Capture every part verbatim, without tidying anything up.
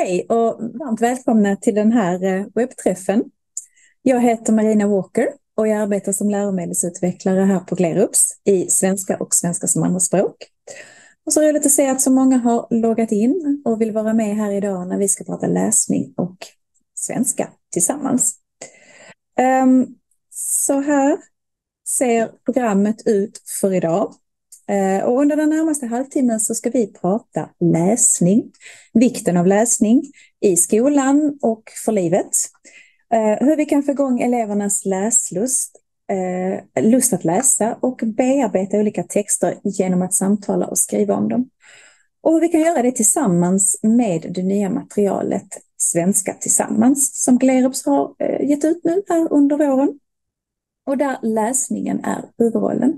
Hej och varmt välkomna till den här webbträffen. Jag heter Marina Walker och jag arbetar som läromedelsutvecklare här på Glerups i svenska och svenska som andraspråk. Och så är det roligt att se att så många har loggat in och vill vara med här idag när vi ska prata läsning och svenska tillsammans. Um, så här ser programmet ut för idag. Uh, och under den närmaste halvtimmen så ska vi prata läsning, vikten av läsning i skolan och för livet. Uh, hur vi kan få igång elevernas läslust, uh, lust att läsa och bearbeta olika texter genom att samtala och skriva om dem. Och hur vi kan göra det tillsammans med det nya materialet Svenska tillsammans som Glerups har uh, gett ut nu här under våren. Och där läsningen är huvudrollen.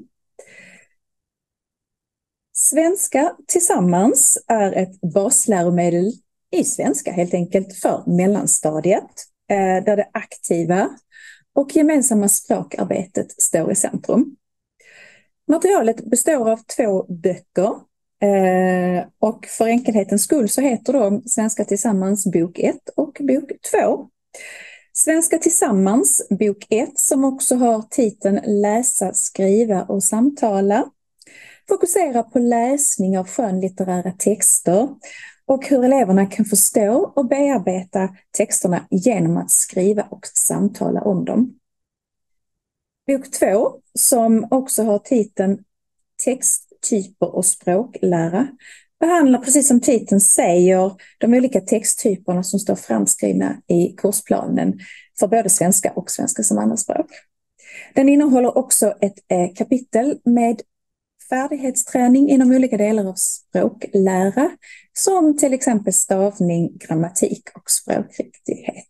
Svenska tillsammans är ett basläromedel i svenska helt enkelt för mellanstadiet, där det aktiva och gemensamma språkarbetet står i centrum. Materialet består av två böcker och för enkelhetens skull så heter de Svenska tillsammans bok ett och bok två. Svenska tillsammans bok ett som också har titeln Läsa, skriva och samtala fokuserar på läsning av skönlitterära texter och hur eleverna kan förstå och bearbeta texterna genom att skriva och samtala om dem. Bok två, som också har titeln Texttyper och språklära, behandlar precis som titeln säger de olika texttyperna som står framskrivna i kursplanen för både svenska och svenska som andraspråk. Den innehåller också ett eh, kapitel med färdighetsträning inom olika delar av språklära, som till exempel stavning, grammatik och språkriktighet.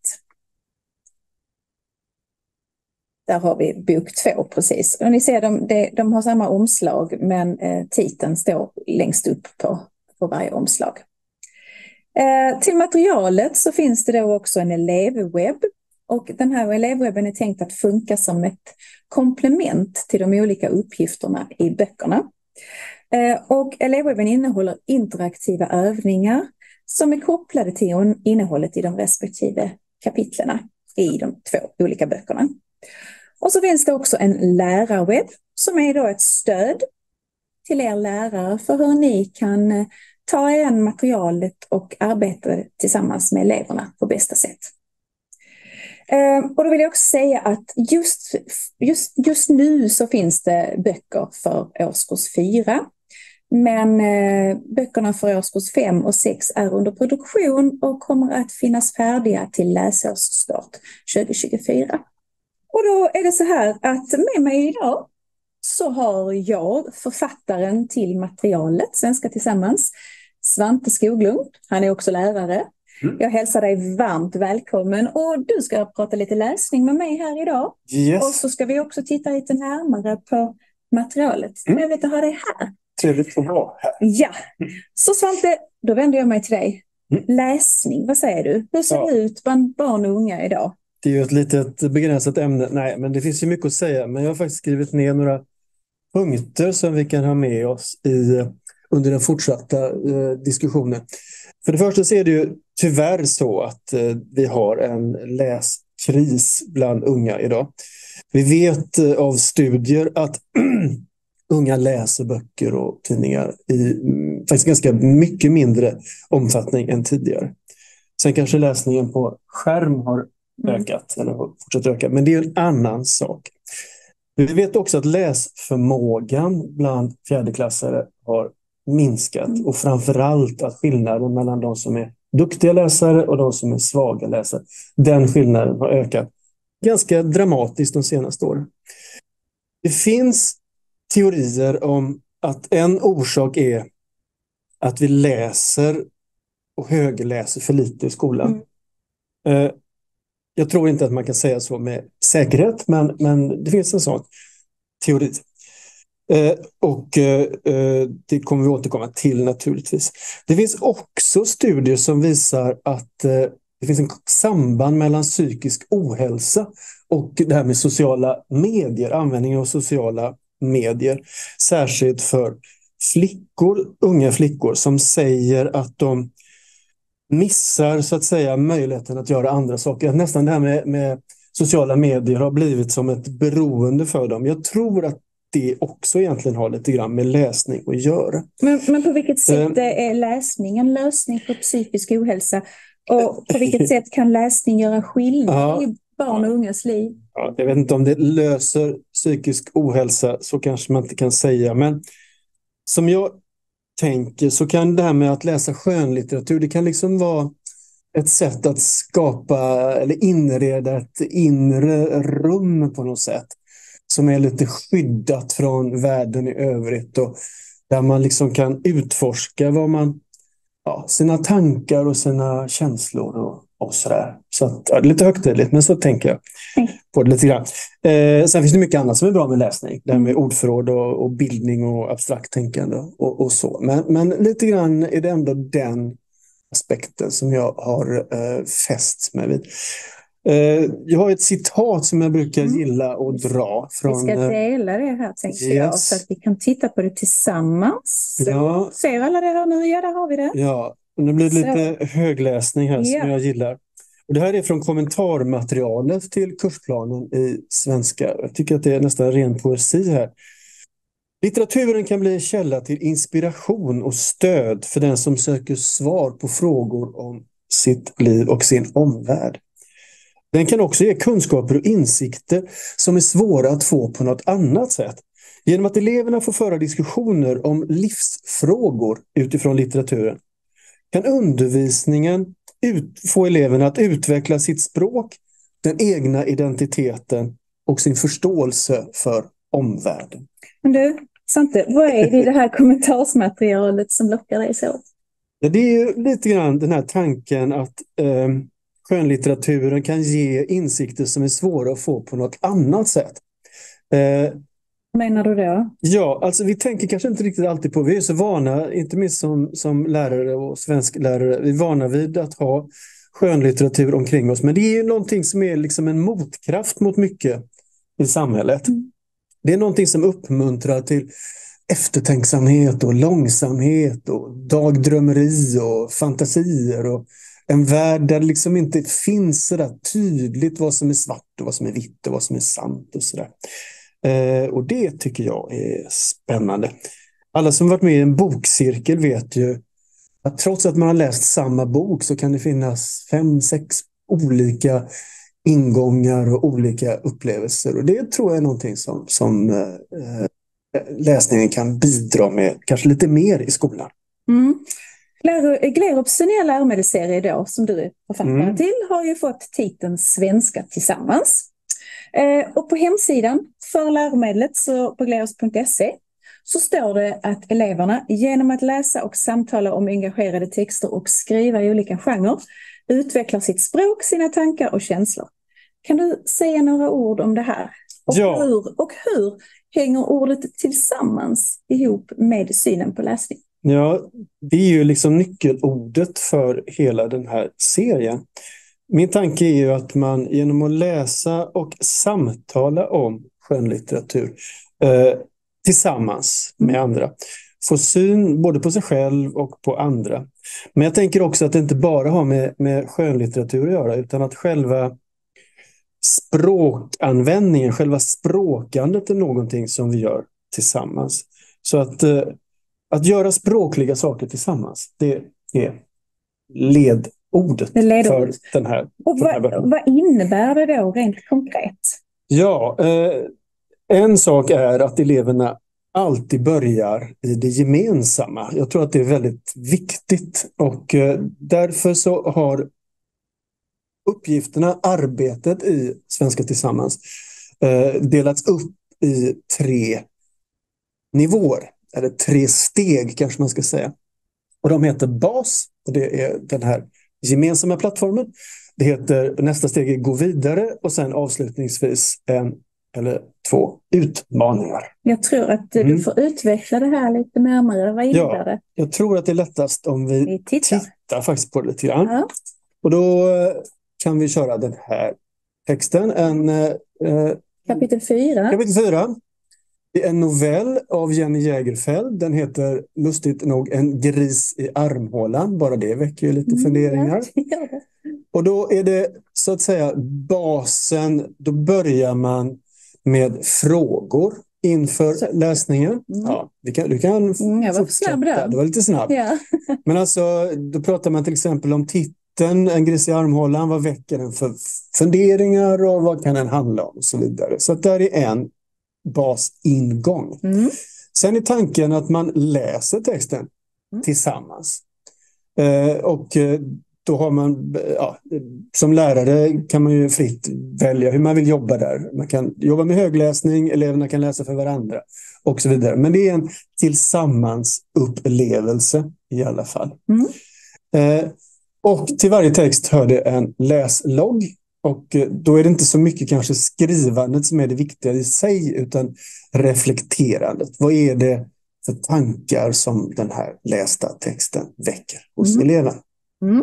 Där har vi bok två precis. Och ni ser, de, de, de har samma omslag, men eh, titeln står längst upp på, på varje omslag. Eh, till materialet så finns det då också en elevwebb. Och den här elevwebben är tänkt att funka som ett komplement till de olika uppgifterna i böckerna. Och elevwebben innehåller interaktiva övningar som är kopplade till innehållet i de respektive kapitlerna i de två olika böckerna. Och så finns det också en lärarwebb som är då ett stöd till er lärare för hur ni kan ta igen materialet och arbeta tillsammans med eleverna på bästa sätt. Och då vill jag också säga att just, just, just nu så finns det böcker för årskurs fyra. Men eh, böckerna för årskurs fem och sex är under produktion och kommer att finnas färdiga till läsårsstart tjugo tjugofyra. Och då är det så här att med mig idag så har jag författaren till materialet Svenska tillsammans, Svante Skoglund. Han är också lärare. Mm. Jag hälsar dig varmt välkommen och du ska prata lite läsning med mig här idag. Yes. Och så ska vi också titta lite närmare på materialet. Mm. Trevligt att ha dig här. Trevligt att vara här. Ja, så Svante, då vänder jag mig till dig. Mm. Läsning, vad säger du? Hur ser ja. det ut bland barn och unga idag? Det är ju ett litet begränsat ämne. Nej, men det finns ju mycket att säga. Men jag har faktiskt skrivit ner några punkter som vi kan ha med oss i, under den fortsatta eh, diskussionen. För det första så är det ju tyvärr så att eh, vi har en läskris bland unga idag. Vi vet eh, av studier att unga läser böcker och tidningar i mm, faktiskt ganska mycket mindre omfattning än tidigare. Sen kanske läsningen på skärm har ökat mm. eller har fortsatt öka, men det är en annan sak. Vi vet också att läsförmågan bland fjärdeklassare har minskat mm. och framförallt att skillnaden mellan de som är duktiga läsare och de som är svaga läsare, den skillnaden har ökat ganska dramatiskt de senaste åren. Det finns teorier om att en orsak är att vi läser och högläser för lite i skolan. Mm. Jag tror inte att man kan säga så med säkerhet, men, men det finns en sån teori. Och det kommer vi återkomma till naturligtvis. Det finns också studier som visar att det finns en samband mellan psykisk ohälsa och det här med sociala medier, användning av sociala medier, särskilt för flickor, unga flickor som säger att de missar så att säga möjligheten att göra andra saker. Nästan det här med, med sociala medier har blivit som ett beroende för dem. Jag tror att det också egentligen har lite grann med läsning att göra. Men, men på vilket sätt är läsning en lösning på psykisk ohälsa? Och på vilket sätt kan läsning göra skillnad ja. i barn och ungas liv? Ja, jag vet inte om det löser psykisk ohälsa, så kanske man inte kan säga. Men som jag tänker så kan det här med att läsa skönlitteratur, det kan liksom vara ett sätt att skapa eller inreda ett inre rum på något sätt som är lite skyddat från världen i övrigt, och där man liksom kan utforska vad man, ja, sina tankar och sina känslor och, och sådär. Så att, ja, det är lite högtidligt, men så tänker jag på det lite grann. Eh, sen finns det mycket annat som är bra med läsning. Det här med ordförråd och, och bildning och abstrakt tänkande och, och så. Men, men lite grann är det ändå den aspekten som jag har eh, fäst mig vid. Eh, jag har ett citat som jag brukar mm. gilla att dra. Från, vi ska dela det här, tänker yes. jag, så att vi kan titta på det tillsammans. Ja. Ser alla det här nu? Ja, där har vi det. Ja, det blir lite så. högläsning här yeah. som jag gillar. Och det här är från kommentarmaterialet till kursplanen i svenska. Jag tycker att det är nästan ren poesi här. Litteraturen kan bli en källa till inspiration och stöd för den som söker svar på frågor om sitt liv och sin omvärld. Den kan också ge kunskaper och insikter som är svåra att få på något annat sätt. Genom att eleverna får föra diskussioner om livsfrågor utifrån litteraturen kan undervisningen ut, få eleverna att utveckla sitt språk, den egna identiteten och sin förståelse för omvärlden. Men du, Svante, vad är det i det här kommentarsmaterialet som lockar dig så? Ja, det är ju lite grann den här tanken att eh, skönlitteraturen kan ge insikter som är svåra att få på något annat sätt. Eh, Menar du då? Ja, alltså vi tänker kanske inte riktigt alltid på, vi är så vana, inte minst som, som lärare och svensklärare, vi är vana vid att ha skönlitteratur omkring oss. Men det är ju någonting som är liksom en motkraft mot mycket i samhället. Mm. Det är någonting som uppmuntrar till eftertänksamhet och långsamhet och dagdrömmeri och fantasier och en värld där det liksom inte finns så där tydligt vad som är svart och vad som är vitt och vad som är sant och sådär. Eh, och det tycker jag är spännande. Alla som varit med i en bokcirkel vet ju att trots att man har läst samma bok så kan det finnas fem, sex olika ingångar och olika upplevelser. Och det tror jag är någonting som, som eh, läsningen kan bidra med, kanske lite mer i skolan. Mm. Glerups nya läromedelsserie då, som du är författare mm. till, har ju fått titeln Svenska tillsammans. Eh, och på hemsidan för läromedlet, så på glerups punkt se, så står det att eleverna genom att läsa och samtala om engagerade texter och skriva i olika genrer utvecklar sitt språk, sina tankar och känslor. Kan du säga några ord om det här? Och, ja. hur, och hur hänger ordet tillsammans ihop med synen på läsning? Ja, det är ju liksom nyckelordet för hela den här serien. Min tanke är ju att man genom att läsa och samtala om skönlitteratur eh, tillsammans med andra får syn både på sig själv och på andra. Men jag tänker också att det inte bara har med, med skönlitteratur att göra, utan att själva språkanvändningen, själva språkandet är någonting som vi gör tillsammans. Så att, eh, att göra språkliga saker tillsammans, det är ledordet för den här. Och vad, den här vad innebär det då rent konkret? Ja, eh, en sak är att eleverna alltid börjar i det gemensamma. Jag tror att det är väldigt viktigt, och eh, därför så har uppgifterna, arbetet i Svenska tillsammans eh, delats upp i tre nivåer, eller tre steg kanske man ska säga. Och de heter bas, och det är den här gemensamma plattformen. Det heter, nästa steg är gå vidare, och sen avslutningsvis en eller två utmaningar. Jag tror att du mm. får utveckla det här lite närmare. Vad innebär ja, det? Jag tror att det är lättast om vi, vi tittar. tittar faktiskt på det lite grann. Ja. Och då kan vi köra den här texten. En, eh, kapitel fyra. Kapitel fyra. Det är en novell av Jenny Jägerfeld. Den heter lustigt nog En gris i armhålan. Bara det väcker ju lite funderingar. Ja. Och då är det så att säga basen. Då börjar man med frågor inför så. läsningen. Mm. Ja, du kan, du kan mm, jag var snabb där. Det var lite snabb. Ja. Men alltså, då pratar man till exempel om titeln En gris i armhålan. Vad väcker den för funderingar och vad kan den handla om och så vidare. Så att där är en basingång. Mm. Sen är tanken att man läser texten mm. tillsammans. Eh, och då har man, ja, som lärare kan man ju fritt välja hur man vill jobba där. Man kan jobba med högläsning, eleverna kan läsa för varandra och så vidare. Men det är en tillsammansupplevelse i alla fall. Mm. Eh, och till varje text hör det en läslogg. Och då är det inte så mycket kanske skrivandet som är det viktiga i sig utan reflekterandet. Vad är det för tankar som den här lästa texten väcker hos mm. eleven? Mm.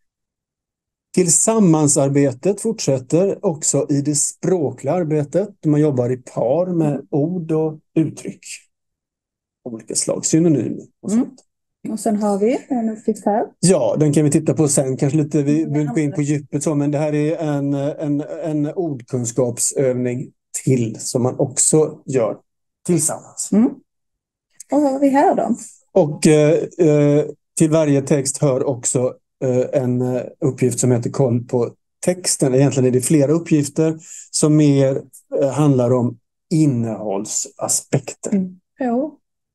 Tillsammansarbetet fortsätter också i det språkliga arbetet. Man jobbar i par med ord och uttryck. Olika slag, synonymer och sånt. Mm. Och sen har vi en uppgift här. Ja, den kan vi titta på sen. Kanske lite, vi vill gå in på djupet så, men det här är en, en, en ordkunskapsövning till som man också gör tillsammans. Mm. Och vad har vi här då? Och eh, till varje text hör också eh, en uppgift som heter koll på texten. Egentligen är det flera uppgifter som mer eh, handlar om innehållsaspekter. Mm. På,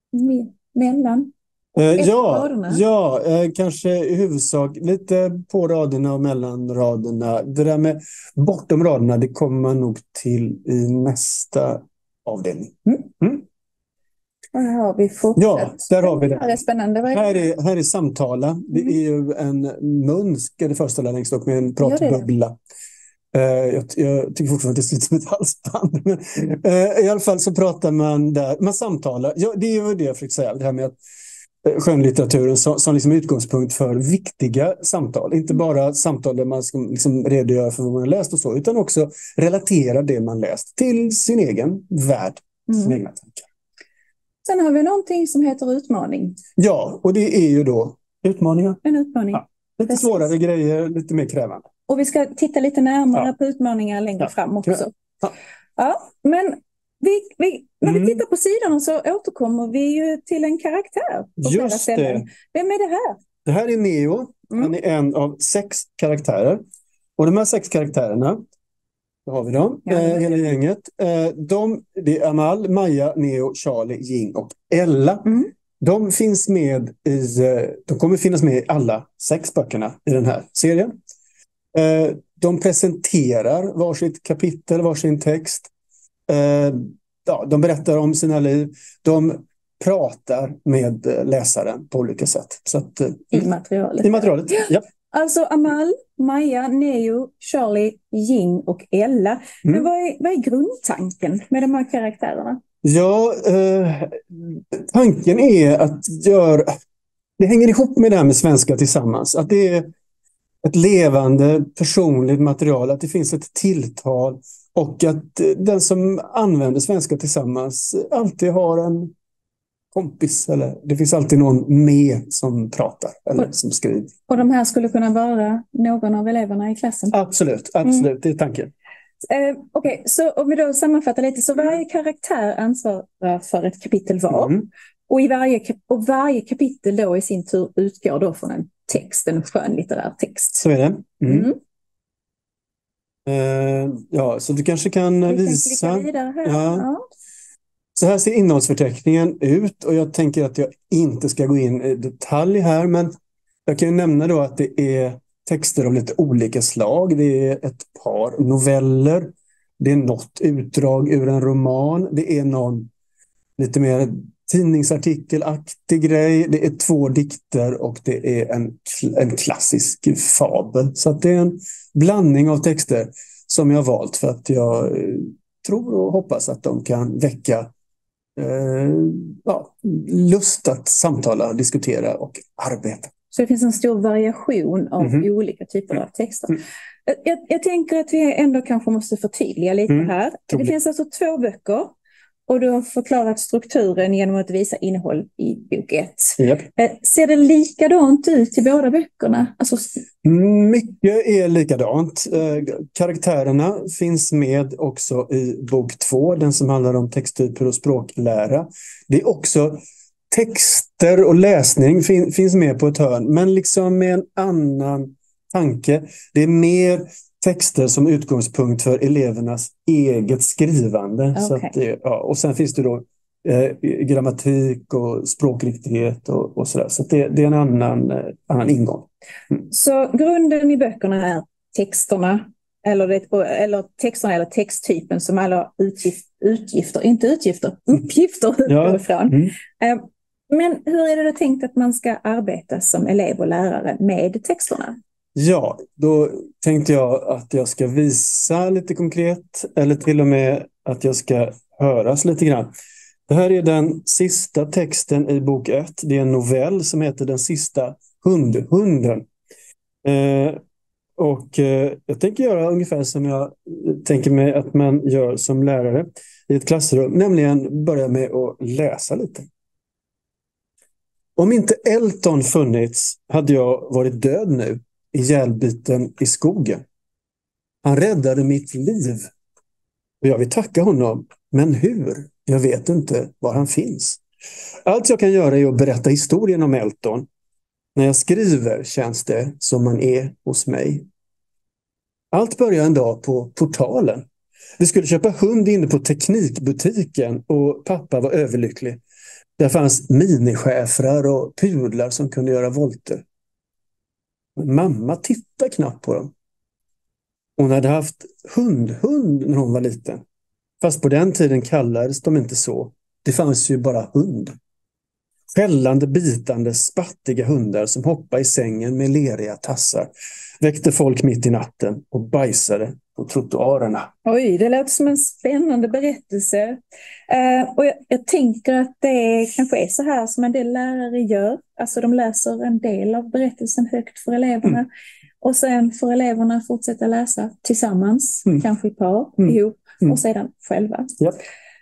mellan. Eh, ja, ja eh, kanske i huvudsak lite på raderna och mellan raderna. Det där med bortom raderna, det kommer man nog till i nästa avdelning. Mm. Mm. Och här har vi fortsatt. Ja, där har vi det. Det är spännande. Vad är det? Här är, här är samtala. Mm. Det är ju en mun, ska det första där längst upp med en pratbubbla. Uh, jag, jag tycker fortfarande att det ser ut som ett halsband. Men, uh, i alla fall så pratar man där. Man samtalar. Ja, det är ju det jag försökte säga. Det här med att skönlitteraturen som, som liksom utgångspunkt för viktiga samtal. Inte bara samtal där man ska liksom redogöra för vad man har läst och så, utan också relatera det man läst till sin egen värld, mm. sina egna tankar. Sen har vi någonting som heter utmaning. Ja, och det är ju då utmaningar. En utmaning. Ja, lite Precis. svårare grejer, lite mer krävande. Och vi ska titta lite närmare ja. på utmaningar längre ja. fram också. Ja, ja men vi, vi, när mm. vi tittar på sidan så återkommer vi ju till en karaktär. På Just det. Vem är det här? Det här är Neo. Mm. Han är en av sex karaktärer. Och de här sex karaktärerna, då har vi dem, ja, eh, hela gänget. Eh, de, det är Amal, Maja, Neo, Charlie, Jing och Ella. Mm. De finns med i, de kommer finnas med i alla sex böckerna i den här serien. Eh, de presenterar varsitt kapitel, varsin text. Eh, ja, de berättar om sina liv. De pratar med läsaren på olika sätt. Så att, eh, I materialet. I materialet, ja. Alltså Amal, Maja, Neo, Charlie, Jing och Ella. Mm. Men vad är, vad är grundtanken med de här karaktärerna? Ja, eh, tanken är att göra... Det hänger ihop med det här med svenska tillsammans. Att det är ett levande personligt material. Att det finns ett tilltal. Och att den som använder svenska tillsammans alltid har en kompis. Eller det finns alltid någon med som pratar eller och, som skriver. Och de här skulle kunna vara någon av eleverna i klassen? Absolut, absolut. Mm. Det är tanken. Eh, Okej, okay. Så om vi då sammanfattar lite. Så varje karaktär ansvarar för ett kapitel var. Mm. Och, i varje, och varje kapitel då i sin tur utgår då från en text, en skönlitterär text. Så är det. Mm. Mm. Uh, ja, så du kanske kan vi visa. Kan vidare här. Ja. Ja. Så här ser innehållsförteckningen ut och jag tänker att jag inte ska gå in i detalj här, men jag kan ju nämna då att det är texter av lite olika slag. Det är ett par noveller, det är något utdrag ur en roman, det är någon lite mer tidningsartikelaktig grej, det är två dikter och det är en, en klassisk fabel. Så att det är en blandning av texter som jag har valt för att jag tror och hoppas att de kan väcka eh, ja, lust att samtala, diskutera och arbeta. Så det finns en stor variation av mm-hmm. olika typer av texter. Mm. Jag, jag tänker att vi ändå kanske måste förtydliga lite mm. här. Det finns alltså två böcker. och du har förklarat strukturen genom att visa innehåll i bok ett. Yep. Ser det likadant ut i båda böckerna? Alltså... Mycket är likadant. Karaktärerna finns med också i bok två, den som handlar om texttyper och språklära. Det är också texter och läsning fin- finns med på ett hörn, men liksom med en annan tanke. Det är mer texter som utgångspunkt för elevernas eget skrivande. Okay. Så att det, ja, och sen finns det då eh, grammatik och språkriktighet och, och sådär. Så att det, det är en annan, eh, annan ingång. Mm. Så grunden i böckerna är texterna eller, det, eller texterna eller texttypen som alla utgift, utgifter, inte utgifter, uppgifter utgår Ja. ifrån. Mm. Eh, men hur är det då tänkt att man ska arbeta som elev och lärare med texterna? Ja, då tänkte jag att jag ska visa lite konkret eller till och med att jag ska höras lite grann. Det här är den sista texten i bok ett. Det är en novell som heter Den sista hundhunden. Eh, och eh, jag tänker göra ungefär som jag tänker mig att man gör som lärare i ett klassrum. Nämligen börja med att läsa lite. Om inte Elton funnits hade jag varit död nu. Ihjälbiten i skogen. Han räddade mitt liv. Och jag vill tacka honom. Men hur? Jag vet inte var han finns. Allt jag kan göra är att berätta historien om Elton. När jag skriver känns det som man är hos mig. Allt började en dag på portalen. Vi skulle köpa hund inne på teknikbutiken och pappa var överlycklig. Där fanns minischäfrar och pudlar som kunde göra volter. Mamma tittade knappt på dem. Hon hade haft hundhund när hon var liten. Fast på den tiden kallades de inte så. Det fanns ju bara hund. Skällande, bitande, spattiga hundar som hoppade i sängen med leriga tassar. Väckte folk mitt i natten och bajsade på trottoarerna. Oj, det låter som en spännande berättelse. Uh, och jag, jag tänker att det kanske är så här som en del lärare gör. Alltså de läser en del av berättelsen högt för eleverna. Mm. Och sen får eleverna fortsätta läsa tillsammans, mm. kanske i par, mm. ihop mm. och sedan själva. Yep.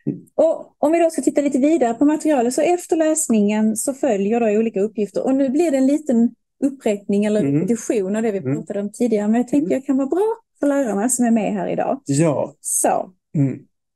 Och om vi då ska titta lite vidare på materialet, så efter läsningen så följer då olika uppgifter. Och nu blir det en liten uppräkning eller mm. repetition av det vi pratade om tidigare. Men jag tänkte att jag kan vara bra för lärarna som är med här idag. Ja. Så, mm.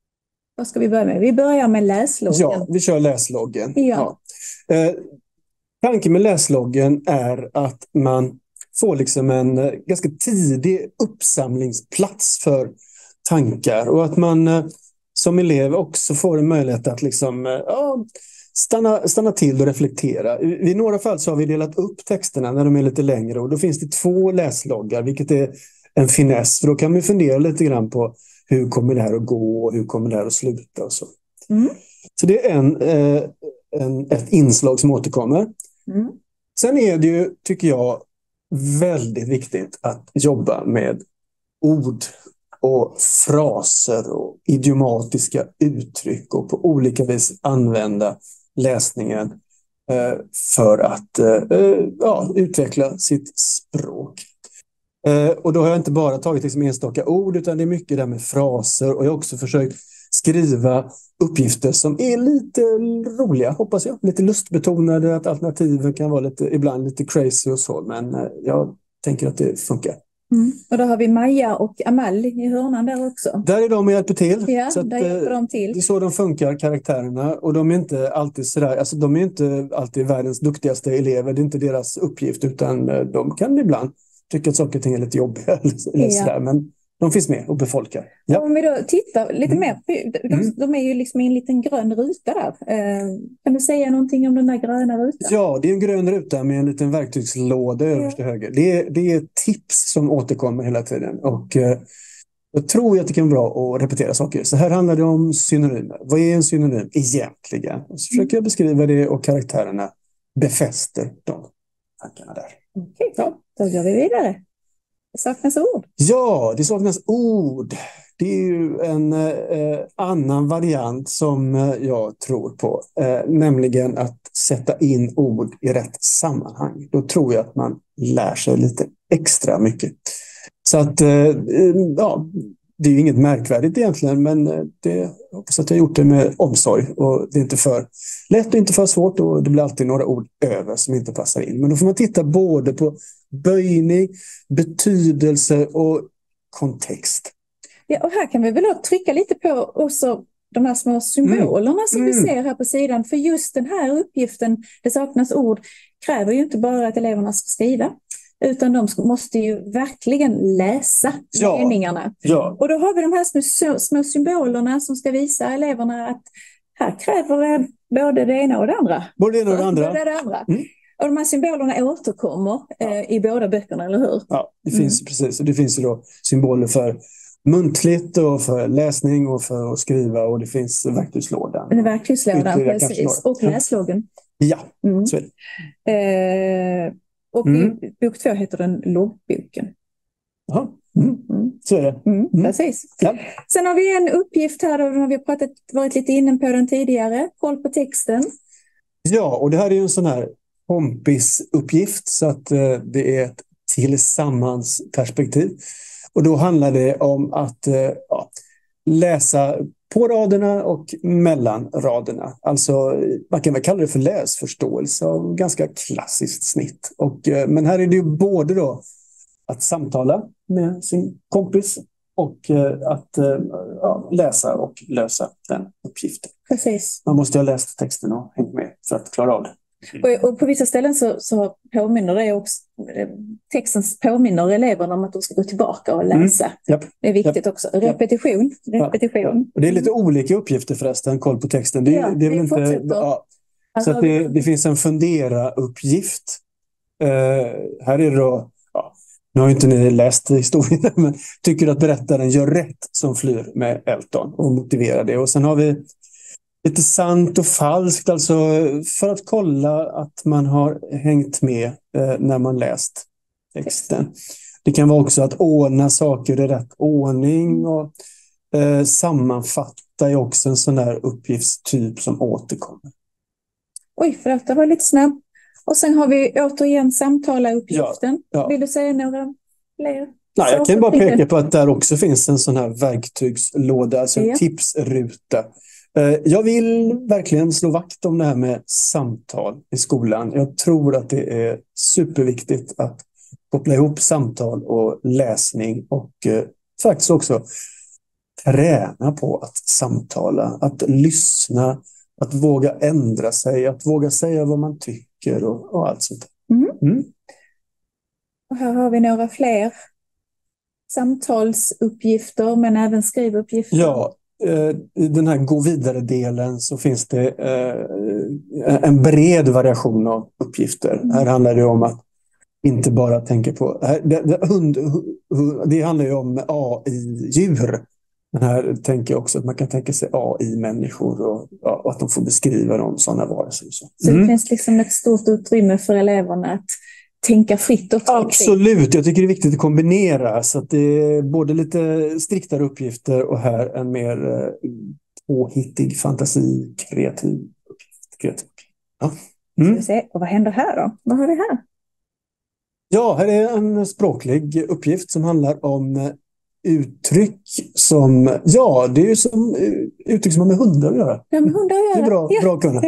vad ska vi börja med? Vi börjar med läsloggen. Ja, vi kör läsloggen. Ja. Ja. Eh, tanken med läsloggen är att man får liksom en eh, ganska tidig uppsamlingsplats för tankar. Och att man eh, som elev också får en möjlighet att liksom, eh, ja, stanna, stanna till och reflektera. I, I några fall så har vi delat upp texterna när de är lite längre. Och då finns det två läsloggar, vilket är en finess. För då kan man fundera lite grann på hur kommer det här att gå och hur kommer det här att sluta och så. Mm. Så det är en, eh, en, ett inslag som återkommer. Mm. Sen är det ju, tycker jag, väldigt viktigt att jobba med ord och fraser och idiomatiska uttryck och på olika vis använda läsningen eh, för att eh, ja, utveckla sitt språk. Eh, och då har jag inte bara tagit liksom enstaka ord, utan det är mycket där med fraser, och jag har också försökt skriva uppgifter som är lite roliga, hoppas jag. Lite lustbetonade, att alternativen kan vara lite, ibland lite crazy och så, men eh, jag tänker att det funkar. Mm. Och då har vi Maja och Amal i hörnan där också. Där är de och hjälper till. Ja, så att, där hjälper de till. Det är så de funkar, karaktärerna. Och de är inte alltid sådär, alltså de är inte alltid världens duktigaste elever. Det är inte deras uppgift, utan de kan ibland tycka att saker och ting är lite jobbiga. Eller sådär, ja. Men de finns med och befolkar. Ja. Om vi då tittar lite mm. mer, de, mm. de är ju liksom i en liten grön ruta där. Eh, kan du säga någonting om den där gröna rutan? Ja, det är en grön ruta med en liten verktygslåda ja. överst till höger. Det är, det är tips som återkommer hela tiden. Och eh, jag tror att det kan vara bra att repetera saker. Så här handlar det om synonymer. Vad är en synonym egentligen? Och så försöker jag beskriva det, och karaktärerna befäster de tankarna där. Okej, ja. Då går vi vidare. Det saknas ord. Ja, det saknas ord. Det är ju en eh, annan variant som eh, jag tror på. Eh, nämligen att sätta in ord i rätt sammanhang. Då tror jag att man lär sig lite extra mycket. Så att, eh, ja, det är ju inget märkvärdigt egentligen, men det, jag hoppas att jag har gjort det med omsorg. Och det är inte för lätt och inte för svårt, och det blir alltid några ord över som inte passar in. Men då får man titta både på böjning, betydelse och kontext. Ja, och här kan vi väl då trycka lite på också de här små symbolerna mm. som mm. vi ser här på sidan. För just den här uppgiften, det saknas ord, kräver ju inte bara att eleverna ska skriva, utan de måste ju verkligen läsa ja. meningarna. Ja. Och då har vi de här små, små symbolerna som ska visa eleverna att här kräver både det ena och det andra. Både det ena och det andra. Både det andra. Mm. Och de här symbolerna återkommer ja. eh, i båda böckerna, eller hur? Ja, det finns mm. precis. Och det finns ju då symboler för muntligt och för läsning och för att skriva, och det finns verktygslådan. Det är verktygslådan, precis. Och läsloggen. Ja, mm. så är det. Eh, och mm. i bok två heter den loggboken. Jaha, mm. mm. så är det. Mm. Mm. Precis. Ja. Sen har vi en uppgift här, och har vi pratat, varit lite inne på den tidigare. Koll på texten. Ja, och det här är ju en sån här kompisuppgift, så att eh, det är ett tillsammansperspektiv. Och då handlar det om att eh, ja, läsa på raderna och mellan raderna. Alltså, man kan väl kalla det för läsförståelse av ganska klassiskt snitt. Och, eh, men här är det ju både då att samtala med sin kompis och eh, att eh, ja, läsa och lösa den uppgiften. Precis. Man måste ha läst texten och hängt med för att klara av det. Och, och på vissa ställen så, så påminner det också, texten påminner eleverna om att de ska gå tillbaka och läsa. Mm. Yep. Det är viktigt yep. också. Repetition. Yep. Repetition. Ja. Och det är lite olika uppgifter förresten, koll på texten. Det, ja, det är väl inte, ja. Så att det, det finns en fundera-uppgift. Uh, här är det då, ja, nu har ju inte ni läst historien, men tycker att berättaren gör rätt som flyr med Elton och motiverar det. Och sen har vi lite sant och falskt, alltså för att kolla att man har hängt med eh, när man läst texten. Det kan vara också att ordna saker i rätt ordning, och eh, sammanfatta är också en sån där uppgiftstyp som återkommer. Oj, förlåt, det var lite snabb. Och sen har vi återigen samtala-uppgiften. Ja, ja. Vill du säga några fler? Nej, jag kan bara peka på att där också finns en sån här verktygslåda, alltså en ja. tipsruta. Jag vill verkligen slå vakt om det här med samtal i skolan. Jag tror att det är superviktigt att koppla ihop samtal och läsning, och eh, faktiskt också träna på att samtala, att lyssna, att våga ändra sig, att våga säga vad man tycker och, och allt sånt. Mm. Mm. Och här har vi några fler samtalsuppgifter, men även skrivuppgifter. Ja. I den här gå vidare-delen så finns det eh, en bred variation av uppgifter. Mm. Här handlar det om att inte bara tänka på... Här, det, det, hund, det handlar ju om A I-djur. Men här tänker jag också att man kan tänka sig A I-människor, och, och att de får beskriva dem sådana varelser. Så, så mm. det finns liksom ett stort utrymme för eleverna att tänka fritt och absolut, jag tycker det är viktigt att kombinera, så att det är både lite striktare uppgifter och här en mer eh, påhittig, fantasi, kreativ uppgift. Kreativ. Ja. Mm. Ska vi se, och vad händer här då? Vad har vi här? Ja, här är en språklig uppgift som handlar om uttryck som, ja, det är ju som uttryck som har med hundar att göra. Ja, med hundar att göra. Det är bra, ja. bra att kunna.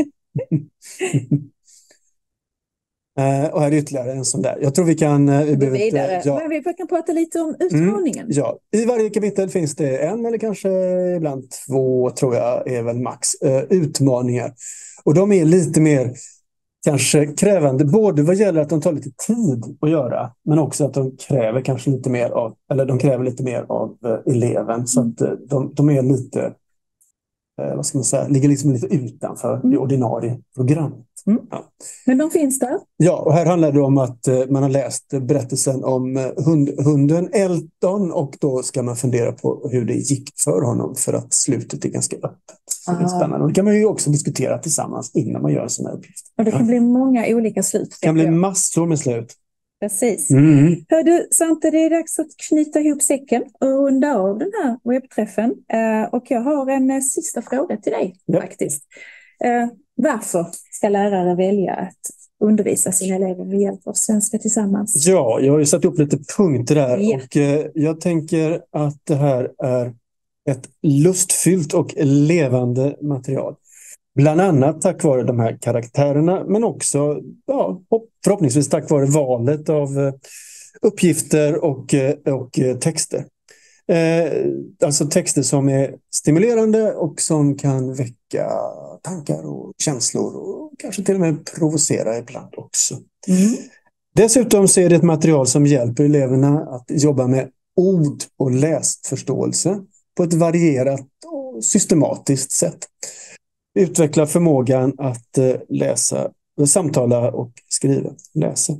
Uh, och här är ytterligare en sån där. Jag tror vi kan... Uh, vi behöver vidare. Inte, ja. Men vi kan prata lite om utmaningen. Mm, ja. I varje kapitel finns det en eller kanske ibland två, tror jag, är väl max, uh, utmaningar. Och de är lite mer kanske krävande, både vad gäller att de tar lite tid att göra, men också att de kräver kanske lite mer av, eller de kräver lite mer av uh, eleven. Så att uh, de, de är lite... vad ska man säga, ligger liksom lite utanför mm. det ordinarie programmet. Mm. Ja. Men de finns där? Ja, och här handlar det om att eh, man har läst berättelsen om eh, hund, hunden Elton, och då ska man fundera på hur det gick för honom, för att slutet är ganska öppet. Så det är spännande. Och det kan man ju också diskutera tillsammans innan man gör en sån här uppgift. Och det kan ja. bli många olika slut. Det kan bli massor med slut. Precis. Mm. Hör du, Svante, det är dags att knyta ihop säcken och runda av den här webbträffen. Uh, och jag har en uh, sista fråga till dig, ja. faktiskt. Uh, varför ska lärare välja att undervisa sina elever med hjälp av Svenska tillsammans? Ja, jag har ju satt upp lite punkter här Ja. och eh, jag tänker att det här är ett lustfyllt och levande material. Bland annat tack vare de här karaktärerna, men också ja, förhoppningsvis tack vare valet av eh, uppgifter och, eh, och eh, texter. Eh, alltså texter som är stimulerande och som kan väcka tankar och känslor och kanske till och med provocera ibland också. Mm. Dessutom så är det ett material som hjälper eleverna att jobba med ord och läsförståelse på ett varierat och systematiskt sätt. Utveckla förmågan att eh, läsa, samtala och skriva, läsa.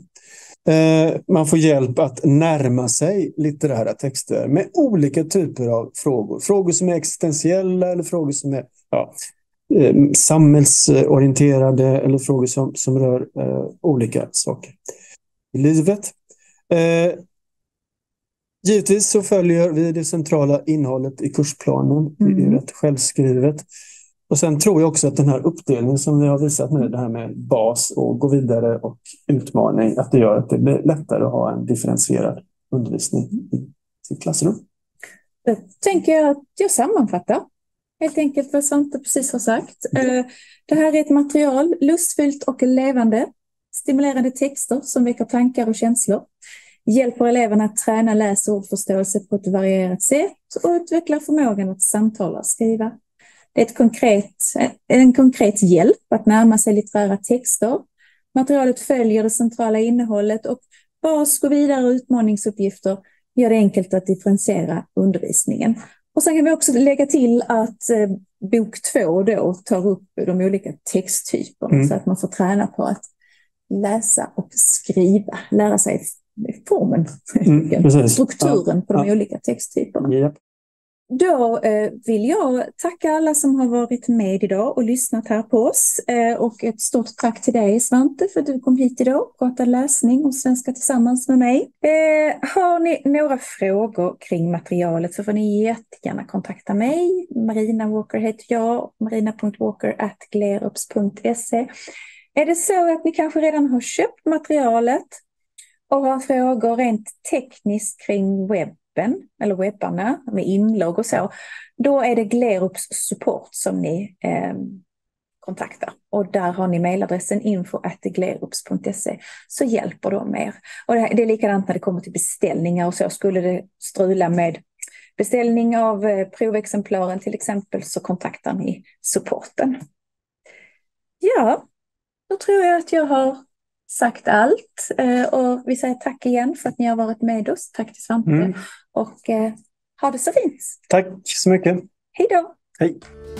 Eh, man får hjälp att närma sig litterära texter med olika typer av frågor. Frågor som är existentiella eller frågor som är ja, eh, samhällsorienterade eller frågor som, som rör eh, olika saker i livet. Eh, givetvis så följer vi det centrala innehållet i kursplanen. Det är Mm. rätt självskrivet. Och sen tror jag också att den här uppdelningen som vi har visat nu, det här med bas och gå vidare och utmaning, att det gör att det blir lättare att ha en differentierad undervisning i sitt klassrum. Då tänker jag att jag sammanfattar helt enkelt vad Svante precis har sagt. Eh, Det här är ett material, lustfyllt och levande, stimulerande texter som väcker tankar och känslor, hjälper eleverna att träna läs- och ordförståelse på ett varierat sätt och utvecklar förmågan att samtala och skriva. Det är ett konkret, en konkret hjälp att närma sig litterära texter. Materialet följer det centrala innehållet och bas, gå vidare och utmaningsuppgifter gör det enkelt att differentiera undervisningen. Och sen kan vi också lägga till att eh, bok två då tar upp de olika texttyperna Mm. så att man får träna på att läsa och skriva, lära sig formen, Mm, precis. strukturen på de Ja. olika texttyperna. Japp. Då eh, vill jag tacka alla som har varit med idag och lyssnat här på oss. Eh, och ett stort tack till dig, Svante, för att du kom hit idag och pratade läsning och Svenska tillsammans med mig. Eh, har ni några frågor kring materialet så får ni jättegärna kontakta mig. Marina Walker heter jag, marina punkt walker at glerups punkt se. Är det så att ni kanske redan har köpt materialet och har frågor rent tekniskt kring webb, eller webbarna med inlogg och så, då är det Glerups support som ni eh, kontaktar. Och där har ni mejladressen info at glerups punkt se, så hjälper de er. Och det, det är likadant när det kommer till beställningar och så. Skulle det strula med beställning av eh, provexemplaren till exempel, så kontaktar ni supporten. Ja, då tror jag att jag har sagt allt. Eh, och vi säger tack igen för att ni har varit med oss. Tack till Svante. Mm. Och eh, ha det så fint. Tack så mycket. Hej då. Hej.